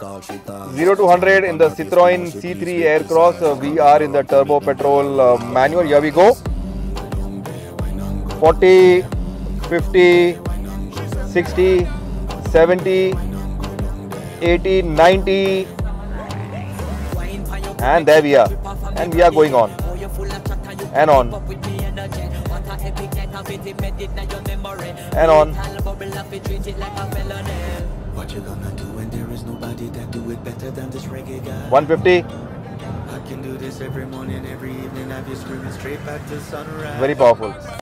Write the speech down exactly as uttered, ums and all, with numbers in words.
zero to one hundred in the Citroen C three AirCross. Uh, we are in the turbo petrol uh, manual. Here we go. forty, fifty, sixty, seventy, eighty, ninety. And there we are. And we are going on. And on. And on. What you gonna do when there is nobody that do it better than this reggae guy? one fifty. I can do this every morning, every evening. Have you screaming straight back to sunrise. Very powerful.